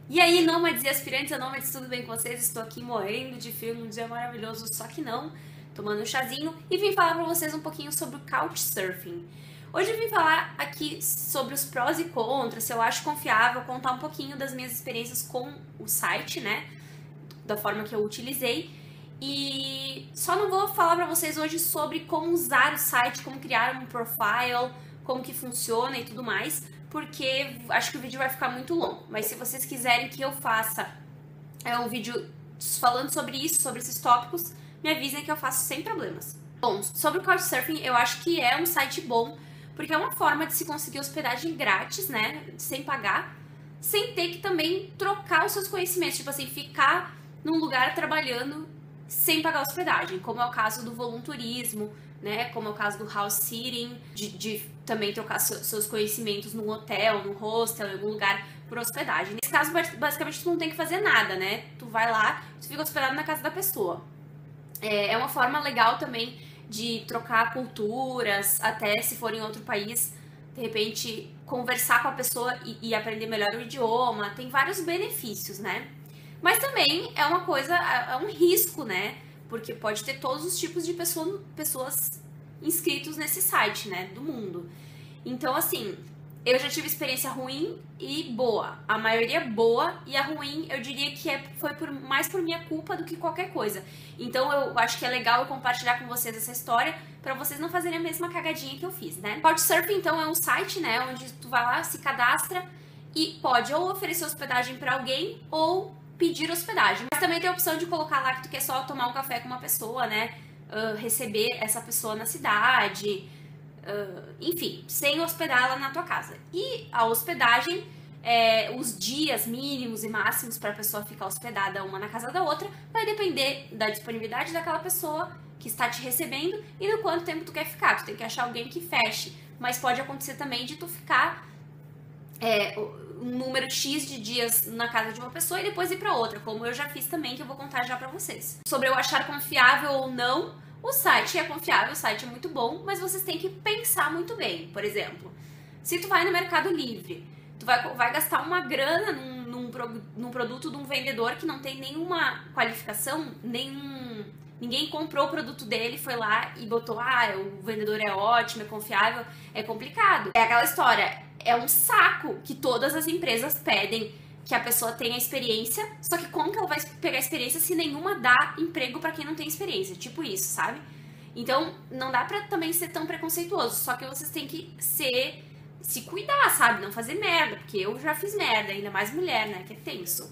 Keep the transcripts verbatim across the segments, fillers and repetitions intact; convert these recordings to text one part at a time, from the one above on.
E aí, nômades e aspirantes a nômades, tudo bem com vocês? Estou aqui morrendo de frio num dia maravilhoso, só que não, tomando um chazinho, e vim falar pra vocês um pouquinho sobre o Couchsurfing. Hoje eu vim falar aqui sobre os prós e contras, se eu acho confiável, contar um pouquinho das minhas experiências com o site, né, da forma que eu utilizei. E só não vou falar pra vocês hoje sobre como usar o site, como criar um profile, como que funciona e tudo mais, porque acho que o vídeo vai ficar muito longo. Mas se vocês quiserem que eu faça é, um vídeo falando sobre isso, sobre esses tópicos, me avisem que eu faço sem problemas. Bom, sobre o Couchsurfing, eu acho que é um site bom, porque é uma forma de se conseguir hospedagem grátis, né, sem pagar, sem ter que também trocar os seus conhecimentos, tipo assim, ficar num lugar trabalhando sem pagar hospedagem, como é o caso do volunturismo, né? Como é o caso do house sitting, de, de também trocar seus conhecimentos num hotel, num hostel, em algum lugar por hospedagem. Nesse caso, basicamente, tu não tem que fazer nada, né? Tu vai lá, tu fica hospedado na casa da pessoa. É, é uma forma legal também de trocar culturas, até se for em outro país, de repente, conversar com a pessoa e, e aprender melhor o idioma. Tem vários benefícios, né? Mas também é uma coisa, é um risco, né? Porque pode ter todos os tipos de pessoa, pessoas inscritos nesse site, né? Do mundo. Então, assim, eu já tive experiência ruim e boa. A maioria boa, e a ruim eu diria que é, foi por, mais por minha culpa do que qualquer coisa. Então eu acho que é legal eu compartilhar com vocês essa história pra vocês não fazerem a mesma cagadinha que eu fiz, né? Couchsurfing, então, é um site, né? Onde tu vai lá, se cadastra e pode ou oferecer hospedagem pra alguém ou pedir hospedagem. Mas também tem a opção de colocar lá que tu quer só tomar um café com uma pessoa, né? Uh, receber essa pessoa na cidade, uh, enfim, sem hospedá-la na tua casa. E a hospedagem, é, os dias mínimos e máximos para a pessoa ficar hospedada uma na casa da outra, vai depender da disponibilidade daquela pessoa que está te recebendo e do quanto tempo tu quer ficar. Tu tem que achar alguém que feche. Mas pode acontecer também de tu ficar É, um número X de dias na casa de uma pessoa e depois ir pra outra, como eu já fiz também, que eu vou contar já pra vocês. Sobre eu achar confiável ou não, o site é confiável, o site é muito bom, mas vocês têm que pensar muito bem. Por exemplo, se tu vai no Mercado Livre, tu vai, vai gastar uma grana num, num, num produto de um vendedor que não tem nenhuma qualificação, nenhum... Ninguém comprou o produto dele, foi lá e botou, ah, o vendedor é ótimo, é confiável, é complicado. É aquela história, é um saco que todas as empresas pedem que a pessoa tenha experiência, só que como que ela vai pegar experiência se nenhuma dá emprego pra quem não tem experiência? Tipo isso, sabe? Então, não dá pra também ser tão preconceituoso, só que vocês têm que ser, se cuidar, sabe? Não fazer merda, porque eu já fiz merda, ainda mais mulher, né, que é tenso.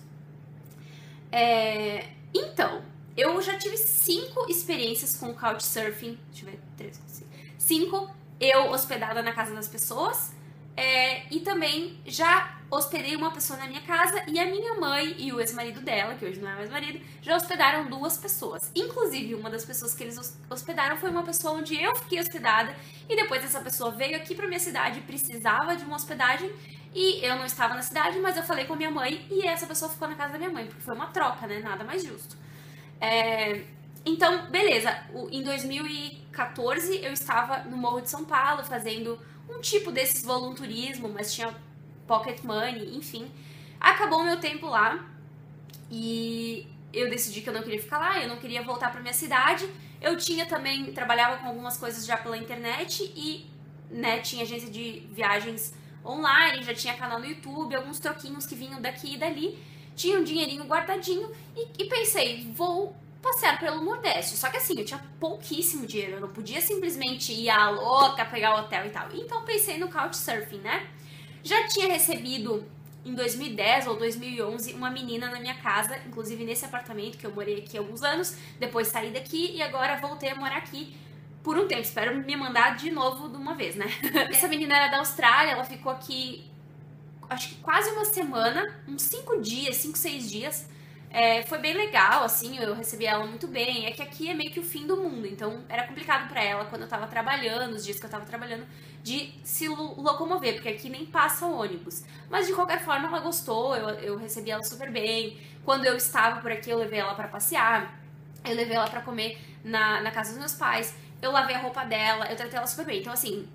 É... Então... Eu já tive cinco experiências com Couchsurfing. Deixa eu ver, três, cinco. Cinco, eu hospedada na casa das pessoas. É, e também já hospedei uma pessoa na minha casa. E a minha mãe e o ex-marido dela, que hoje não é mais marido, já hospedaram duas pessoas. Inclusive, uma das pessoas que eles hospedaram foi uma pessoa onde eu fiquei hospedada. E depois essa pessoa veio aqui pra minha cidade e precisava de uma hospedagem. E eu não estava na cidade, mas eu falei com a minha mãe. E essa pessoa ficou na casa da minha mãe, porque foi uma troca, né? Nada mais justo. É, então, beleza, em dois mil e quatorze eu estava no Morro de São Paulo fazendo um tipo desses volunturismo, mas tinha pocket money, enfim. Acabou o meu tempo lá e eu decidi que eu não queria ficar lá, eu não queria voltar para minha cidade. Eu tinha também, trabalhava com algumas coisas já pela internet e, né, tinha agência de viagens online, já tinha canal no YouTube, alguns troquinhos que vinham daqui e dali. Tinha um dinheirinho guardadinho e, e pensei, vou passear pelo Nordeste. Só que assim, eu tinha pouquíssimo dinheiro, eu não podia simplesmente ir à louca, pegar o hotel e tal. Então pensei no Couchsurfing, né? Já tinha recebido em dois mil e dez ou dois mil e onze uma menina na minha casa, inclusive nesse apartamento que eu morei aqui há alguns anos, depois saí daqui e agora voltei a morar aqui por um tempo. Espero me mandar de novo de uma vez, né? Essa menina era da Austrália, ela ficou aqui acho que quase uma semana, uns cinco dias, cinco, seis dias. É, foi bem legal, assim, eu recebi ela muito bem. É que aqui é meio que o fim do mundo, então era complicado pra ela quando eu tava trabalhando, os dias que eu tava trabalhando, de se locomover, porque aqui nem passa ônibus. Mas de qualquer forma ela gostou, eu, eu recebi ela super bem. Quando eu estava por aqui eu levei ela pra passear, eu levei ela pra comer na, na casa dos meus pais, eu lavei a roupa dela, eu tratei ela super bem. Então assim,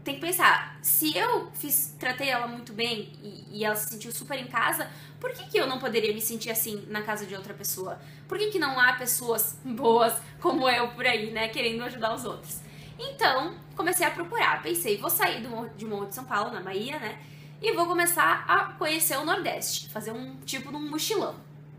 tem que pensar, se eu fiz, tratei ela muito bem e, e ela se sentiu super em casa, por que, que eu não poderia me sentir assim na casa de outra pessoa? Por que, que não há pessoas boas como eu por aí, né, querendo ajudar os outros? Então, comecei a procurar, pensei, vou sair do, de Morro de São Paulo, na Bahia, né, e vou começar a conhecer o Nordeste, fazer um tipo de um mochilão.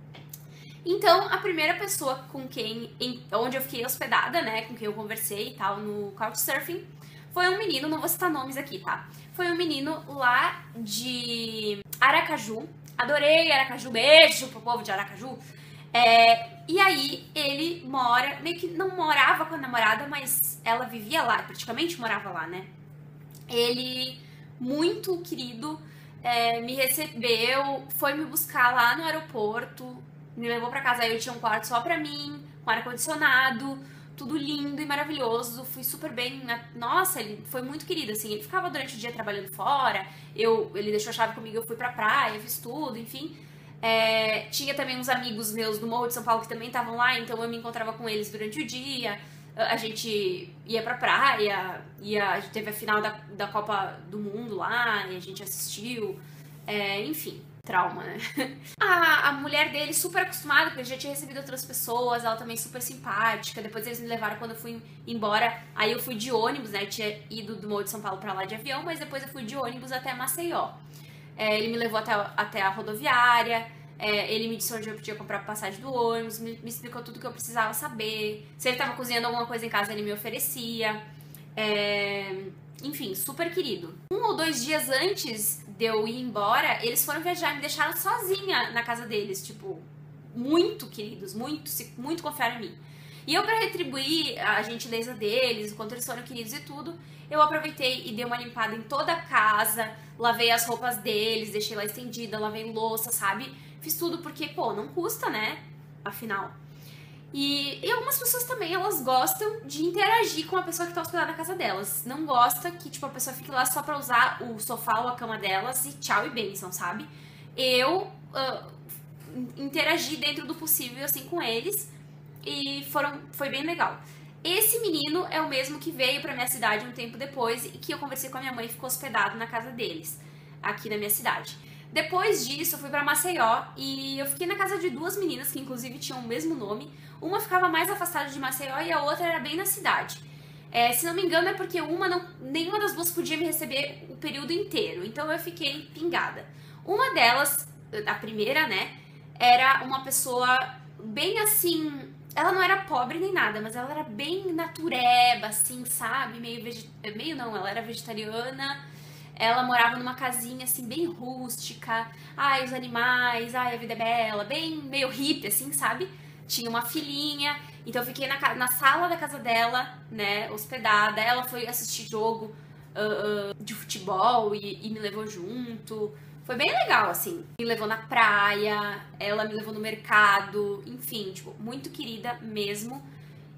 Então, a primeira pessoa com quem, em, onde eu fiquei hospedada, né, com quem eu conversei e tal, no Couchsurfing, foi um menino, não vou citar nomes aqui, tá? Foi um menino lá de Aracaju. Adorei Aracaju, beijo pro povo de Aracaju. É, e aí, ele mora, meio que não morava com a namorada, mas ela vivia lá, praticamente morava lá, né? Ele, muito querido, é, me recebeu, foi me buscar lá no aeroporto, me levou pra casa, aí eu tinha um quarto só pra mim, com ar-condicionado, tudo lindo e maravilhoso, fui super bem, nossa, ele foi muito querido, assim, ele ficava durante o dia trabalhando fora, eu, ele deixou a chave comigo, eu fui pra praia, fiz tudo, enfim. É, tinha também uns amigos meus do Morro de São Paulo que também estavam lá, então eu me encontrava com eles durante o dia, a gente ia pra praia, ia, a gente teve a final da, da Copa do Mundo lá, e a gente assistiu, é, enfim. Trauma, né? A, a mulher dele super acostumada, porque ele já tinha recebido outras pessoas, ela também super simpática. Depois eles me levaram quando eu fui embora. Aí eu fui de ônibus, né? Eu tinha ido do Morro de São Paulo pra lá de avião, mas depois eu fui de ônibus até Maceió. É, ele me levou até, até a rodoviária, é, ele me disse onde eu podia comprar passagem do ônibus, me, me explicou tudo que eu precisava saber. Se ele tava cozinhando alguma coisa em casa, ele me oferecia. É, enfim, super querido. Um ou dois dias antes de eu ir embora, eles foram viajar e me deixaram sozinha na casa deles, tipo, muito queridos, muito, muito confiaram em mim. E eu, pra retribuir a gentileza deles, o quanto eles foram queridos e tudo, eu aproveitei e dei uma limpada em toda a casa, lavei as roupas deles, deixei lá estendida, lavei louça, sabe? Fiz tudo porque, pô, não custa, né? Afinal. E, e algumas pessoas também, elas gostam de interagir com a pessoa que tá hospedada na casa delas. Não gosta que, tipo, a pessoa fique lá só pra usar o sofá ou a cama delas e tchau e bênção, sabe? Eu uh, interagi dentro do possível, assim, com eles e foram, foi bem legal. Esse menino é o mesmo que veio pra minha cidade um tempo depois e que eu conversei com a minha mãe e ficou hospedado na casa deles, aqui na minha cidade. Depois disso, eu fui pra Maceió e eu fiquei na casa de duas meninas que inclusive tinham o mesmo nome. Uma ficava mais afastada de Maceió e a outra era bem na cidade. É, se não me engano é porque uma não, nenhuma das duas podia me receber o período inteiro, então eu fiquei pingada. Uma delas, a primeira, né, era uma pessoa bem assim... Ela não era pobre nem nada, mas ela era bem natureba, assim, sabe? Meio, veget... meio não, ela era vegetariana... Ela morava numa casinha, assim, bem rústica. Ai, os animais, ai, a vida é bela. Bem meio hippie, assim, sabe? Tinha uma filhinha. Então eu fiquei na, na sala da casa dela, né, hospedada. Ela foi assistir jogo uh, uh, de futebol e, e me levou junto. Foi bem legal, assim. Me levou na praia, ela me levou no mercado. Enfim, tipo, muito querida mesmo.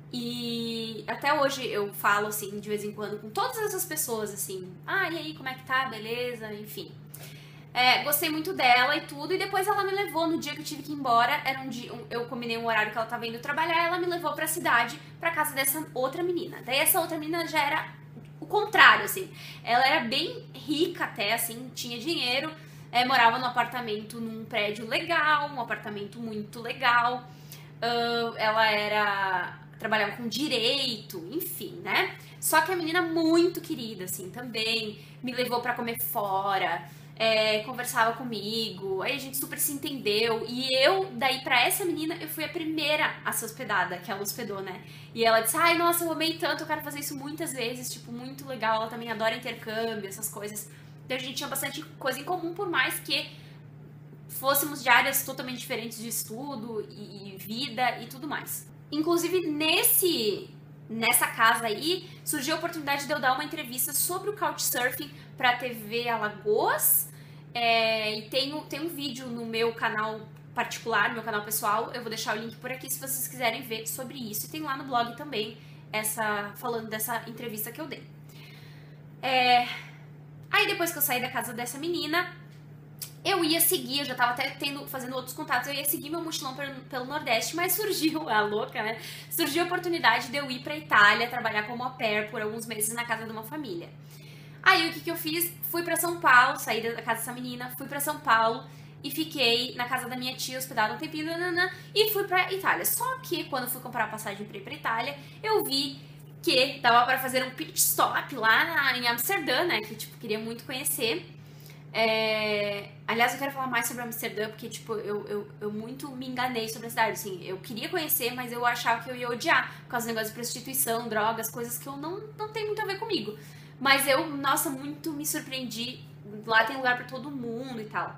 E até hoje eu falo, assim, de vez em quando com todas essas pessoas, assim, ah, e aí, como é que tá? Beleza? Enfim. É, gostei muito dela e tudo, e depois ela me levou no dia que eu tive que ir embora, era um dia, um, eu combinei um horário que ela tava indo trabalhar, ela me levou pra cidade, pra casa dessa outra menina. Daí essa outra menina já era o contrário, assim, ela era bem rica até, assim, tinha dinheiro, é, morava num apartamento, num prédio legal, um apartamento muito legal, uh, ela era... trabalhava com direito, enfim, né? Só que a menina muito querida, assim, também, me levou pra comer fora, é, conversava comigo, aí a gente super se entendeu, e eu, daí pra essa menina, eu fui a primeira a ser hospedada, que ela hospedou, né? E ela disse, ai, nossa, eu amei tanto, eu quero fazer isso muitas vezes, tipo, muito legal, ela também adora intercâmbio, essas coisas. Então a gente tinha bastante coisa em comum, por mais que fôssemos de áreas totalmente diferentes de estudo e, e vida e tudo mais. Inclusive, nesse, nessa casa aí, surgiu a oportunidade de eu dar uma entrevista sobre o Couchsurfing para a T V Alagoas. É, e tem, tem um vídeo no meu canal particular, no meu canal pessoal. Eu vou deixar o link por aqui se vocês quiserem ver sobre isso. E tem lá no blog também, essa, falando dessa entrevista que eu dei. É, aí, depois que eu saí da casa dessa menina... eu ia seguir, eu já tava até tendo, fazendo outros contatos, eu ia seguir meu mochilão pelo, pelo Nordeste, mas surgiu, a louca, né? Surgiu a oportunidade de eu ir pra Itália, trabalhar como au pair por alguns meses na casa de uma família. Aí o que que eu fiz? Fui pra São Paulo, saí da casa dessa menina, fui pra São Paulo e fiquei na casa da minha tia, hospedada um tempinho, nanana, e fui pra Itália. Só que quando fui comprar a passagem pra ir pra Itália, eu vi que dava pra fazer um pit stop lá na, em Amsterdã, né? Que, tipo, queria muito conhecer. É... Aliás, eu quero falar mais sobre Amsterdã, porque, tipo, eu, eu, eu muito me enganei sobre a cidade, assim. Eu queria conhecer, mas eu achava que eu ia odiar, por causa do negócio de prostituição, drogas, coisas que eu não, não tem muito a ver comigo. Mas eu, nossa, muito me surpreendi. Lá tem lugar pra todo mundo e tal.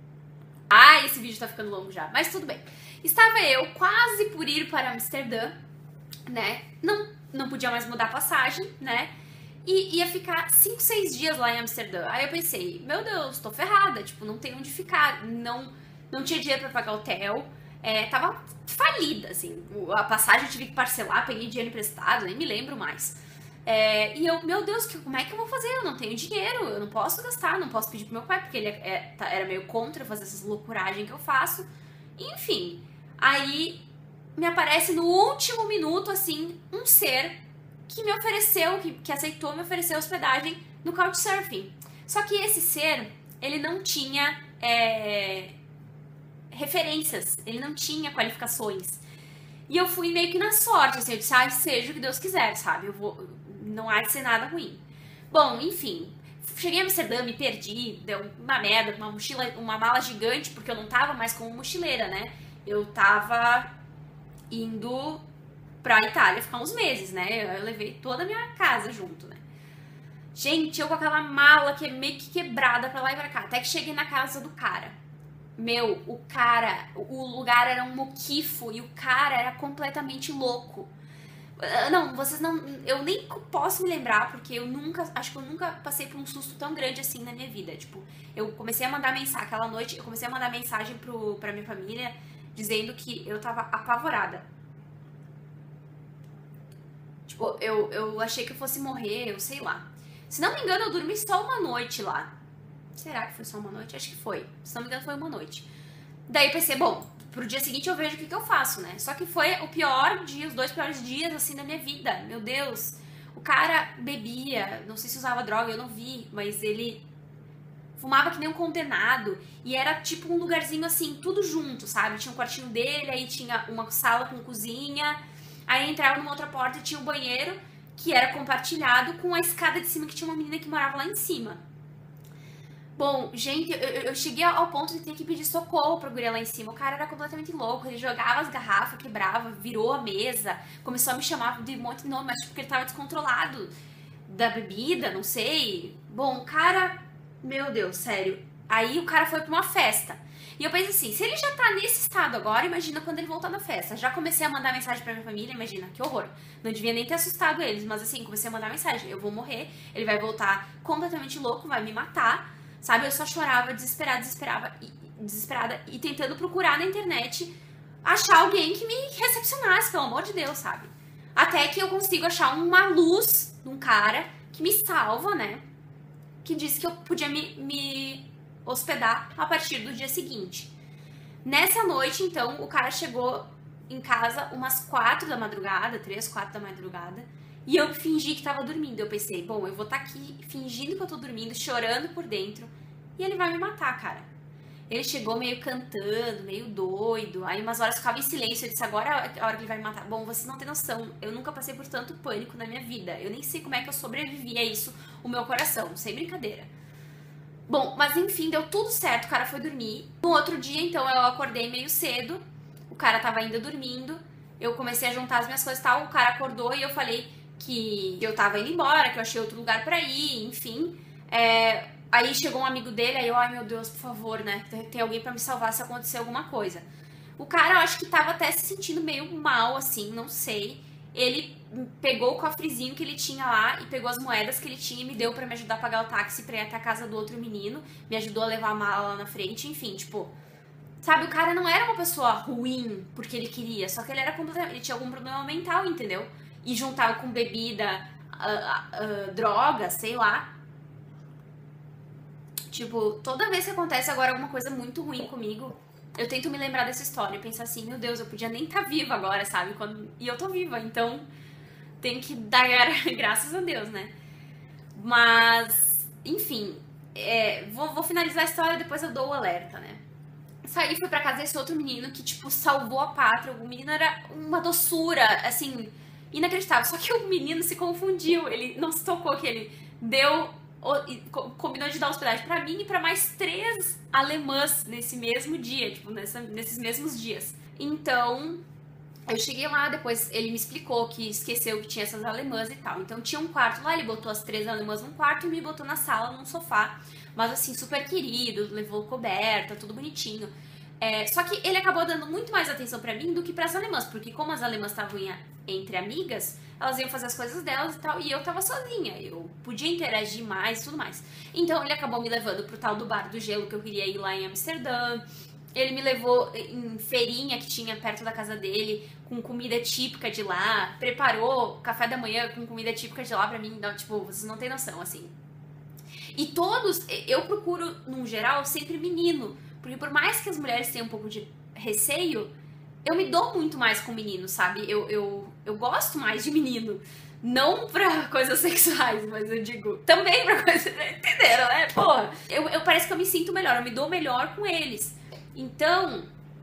Ah, esse vídeo tá ficando longo já, mas tudo bem. Estava eu quase por ir para Amsterdã, né? Não, não podia mais mudar a passagem, né? E ia ficar cinco, seis dias lá em Amsterdã. Aí eu pensei, meu Deus, tô ferrada, tipo, não tem onde ficar. Não, não tinha dinheiro pra pagar hotel. É, tava falida, assim. A passagem eu tive que parcelar, peguei dinheiro emprestado, nem me lembro mais. É, e eu, meu Deus, que, como é que eu vou fazer? Eu não tenho dinheiro, eu não posso gastar, não posso pedir pro meu pai, porque ele é, é, era meio contra fazer essas loucuragens que eu faço. Enfim, aí me aparece no último minuto, assim, um ser que me ofereceu, que, que aceitou me oferecer hospedagem no Couchsurfing. Só que esse ser, ele não tinha é, referências, ele não tinha qualificações. E eu fui meio que na sorte, assim, eu disse, ah, seja o que Deus quiser, sabe? Eu vou, não há de ser nada ruim. Bom, enfim, cheguei a Amsterdã, me perdi, deu uma merda, uma mochila, uma mala gigante, porque eu não tava mais como mochileira, né? Eu tava indo pra Itália ficar uns meses, né? Eu levei toda a minha casa junto, né? Gente, eu com aquela mala que é meio que quebrada pra lá e pra cá, até que cheguei na casa do cara. Meu, o cara, o lugar era um muquifo e o cara era completamente louco. Não, vocês não, eu nem posso me lembrar, porque eu nunca, acho que eu nunca passei por um susto tão grande assim na minha vida. Tipo, eu comecei a mandar mensagem, aquela noite, eu comecei a mandar mensagem pro, pra minha família, dizendo que eu tava apavorada. Tipo, eu, eu achei que eu fosse morrer, eu sei lá. Se não me engano, eu dormi só uma noite lá. Será que foi só uma noite? Acho que foi. Se não me engano, foi uma noite. Daí pensei, bom, pro dia seguinte eu vejo o que, que eu faço, né? Só que foi o pior dia, os dois piores dias, assim, da minha vida. Meu Deus. O cara bebia, não sei se usava droga, eu não vi, mas ele fumava que nem um condenado. E era tipo um lugarzinho assim, tudo junto, sabe? Tinha um quartinho dele, aí tinha uma sala com cozinha. Aí entrava numa outra porta e tinha um banheiro que era compartilhado com a escada de cima que tinha uma menina que morava lá em cima. Bom, gente, eu, eu cheguei ao ponto de ter que pedir socorro pro guri lá em cima. O cara era completamente louco, ele jogava as garrafas, quebrava, virou a mesa, começou a me chamar de um monte de nome, mas porque ele tava descontrolado da bebida, não sei. Bom, o cara, meu Deus, sério. Aí o cara foi pra uma festa. E eu pensei assim, se ele já tá nesse estado agora, imagina quando ele voltar na festa. Já comecei a mandar mensagem pra minha família, imagina, que horror. Não devia nem ter assustado eles, mas assim, comecei a mandar mensagem. Eu vou morrer, ele vai voltar completamente louco, vai me matar. Sabe, eu só chorava, desesperada, desesperada, desesperada e tentando procurar na internet achar alguém que me recepcionasse, pelo amor de Deus, sabe? Até que eu consigo achar uma luz de um cara que me salva, né? Que disse que eu podia me, me hospedar a partir do dia seguinte. Nessa noite, então, o cara chegou em casa umas quatro da madrugada, três, quatro da madrugada. E eu fingi que tava dormindo. Eu pensei, bom, eu vou estar aqui fingindo que eu tô dormindo, chorando por dentro. E ele vai me matar, cara. Ele chegou meio cantando, meio doido. Aí umas horas ficava em silêncio. Eu disse, agora é a hora que ele vai me matar. Bom, vocês não têm noção. Eu nunca passei por tanto pânico na minha vida. Eu nem sei como é que eu sobrevivi a isso, o meu coração. Sem brincadeira. Bom, mas enfim, deu tudo certo. O cara foi dormir. No outro dia, então, eu acordei meio cedo. O cara tava ainda dormindo. Eu comecei a juntar as minhas coisas e tal. O cara acordou e eu falei que eu tava indo embora, que eu achei outro lugar pra ir, enfim. É, aí chegou um amigo dele, aí eu, ai meu Deus, por favor, né? Tem alguém pra me salvar se acontecer alguma coisa. O cara, eu acho que tava até se sentindo meio mal, assim, não sei. Ele pegou o cofrezinho que ele tinha lá e pegou as moedas que ele tinha e me deu pra me ajudar a pagar o táxi pra ir até a casa do outro menino. Me ajudou a levar a mala lá na frente, enfim, tipo... Sabe, o cara não era uma pessoa ruim porque ele queria, só que ele era completamente... Ele tinha algum problema mental, entendeu? E juntava com bebida, uh, uh, droga, sei lá. Tipo, toda vez que acontece agora alguma coisa muito ruim comigo, eu tento me lembrar dessa história e pensar assim, meu Deus, eu podia nem estar viva agora, sabe? Quando... E eu tô viva, então tem que dar graças a Deus, né? Mas enfim, é, vou, vou finalizar a história, depois eu dou o alerta, né? Saí, fui pra casa desse outro menino que, tipo, salvou a pátria. O menino era uma doçura, assim, inacreditável. Só que o menino se confundiu, ele não se tocou que ele deu, combinou de dar hospedagem pra mim e pra mais três alemãs nesse mesmo dia, tipo, nessa, nesses mesmos dias. Então, eu cheguei lá, depois ele me explicou que esqueceu que tinha essas alemãs e tal. Então tinha um quarto lá, ele botou as três alemãs num quarto e me botou na sala, num sofá. Mas assim, super querido, levou coberta, tudo bonitinho. É, só que ele acabou dando muito mais atenção pra mim do que pras alemãs, porque como as alemãs estavam entre amigas, elas iam fazer as coisas delas e tal, e eu tava sozinha, eu podia interagir mais e tudo mais. Então ele acabou me levando pro tal do Bar do Gelo que eu queria ir lá em Amsterdã. Ele me levou em feirinha que tinha perto da casa dele, com comida típica de lá, preparou café da manhã com comida típica de lá pra mim, não, tipo, vocês não têm noção, assim. E todos, eu procuro, num geral, sempre menino, porque por mais que as mulheres tenham um pouco de receio, eu me dou muito mais com menino, sabe? Eu, eu, eu gosto mais de menino. Não pra coisas sexuais, mas eu digo também pra coisas... Entenderam, né? Porra, eu, eu parece que eu me sinto melhor, eu me dou melhor com eles. Então,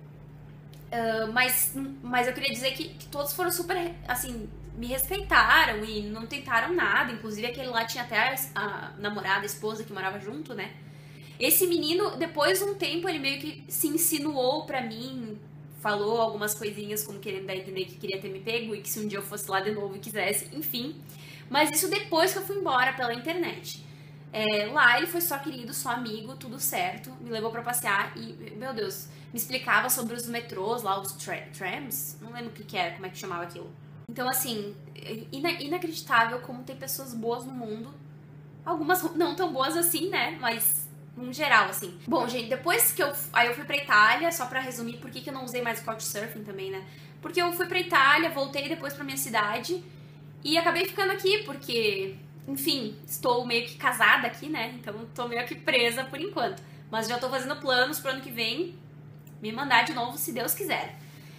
uh, mas, mas eu queria dizer que, que todos foram super, assim, me respeitaram e não tentaram nada. Inclusive aquele lá tinha até a, a namorada, a esposa que morava junto, né? Esse menino, depois de um tempo, ele meio que se insinuou pra mim, falou algumas coisinhas como querendo dar a entender que queria ter me pego e que se um dia eu fosse lá de novo e quisesse, enfim. Mas isso depois que eu fui embora pela internet. É, lá ele foi só querido, só amigo, tudo certo, me levou pra passear e, meu Deus, me explicava sobre os metrôs lá, os tra trams, não lembro o que que era, como é que chamava aquilo. Então assim, ina inacreditável como tem pessoas boas no mundo, algumas não tão boas assim, né, mas em geral, assim. Bom, gente, depois que eu, aí eu fui pra Itália, só pra resumir por que que eu não usei mais Couchsurfing também, né, porque eu fui pra Itália, voltei depois pra minha cidade e acabei ficando aqui porque... Enfim, estou meio que casada aqui, né? Então tô meio que presa por enquanto. Mas já tô fazendo planos pro ano que vem me mandar de novo, se Deus quiser.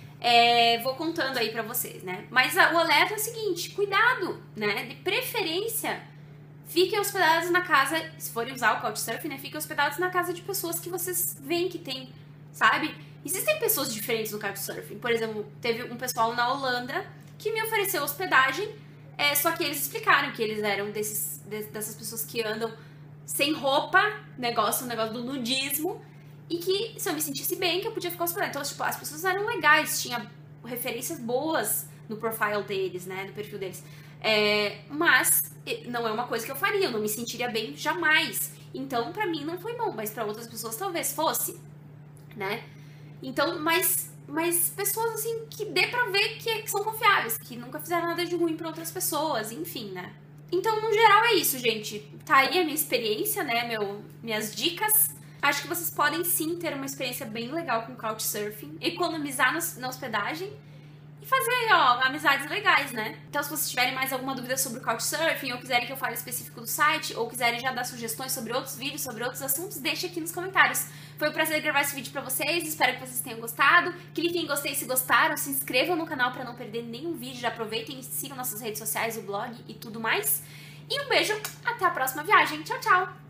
É, vou contando aí pra vocês, né? Mas a, o alerta é o seguinte, cuidado, né? De preferência, fiquem hospedados na casa, se forem usar o Couchsurfing, né? Fiquem hospedados na casa de pessoas que vocês veem que tem, sabe? Existem pessoas diferentes no Couchsurfing. Por exemplo, teve um pessoal na Holanda que me ofereceu hospedagem. É, só que eles explicaram que eles eram desses, dessas pessoas que andam sem roupa, negócio, um negócio do nudismo, e que se eu me sentisse bem, que eu podia ficar hospedada. Então, tipo, as pessoas eram legais, tinha referências boas no profile deles, né, no perfil deles. É, mas não é uma coisa que eu faria, eu não me sentiria bem jamais. Então, pra mim não foi bom, mas pra outras pessoas talvez fosse, né? Então, mas... Mas pessoas, assim, que dê pra ver que são confiáveis, que nunca fizeram nada de ruim pra outras pessoas, enfim, né? Então, no geral, é isso, gente. Tá aí a minha experiência, né? Meu, minhas dicas. Acho que vocês podem, sim, ter uma experiência bem legal com Couchsurfing. Economizar no, na hospedagem. E fazer, ó, amizades legais, né? Então, se vocês tiverem mais alguma dúvida sobre o Couchsurfing, ou quiserem que eu fale específico do site, ou quiserem já dar sugestões sobre outros vídeos, sobre outros assuntos, deixe aqui nos comentários. Foi um prazer gravar esse vídeo pra vocês, espero que vocês tenham gostado. Cliquem em gostei se gostaram, se inscrevam no canal pra não perder nenhum vídeo, já aproveitem e sigam nossas redes sociais, o blog e tudo mais. E um beijo, até a próxima viagem. Tchau, tchau!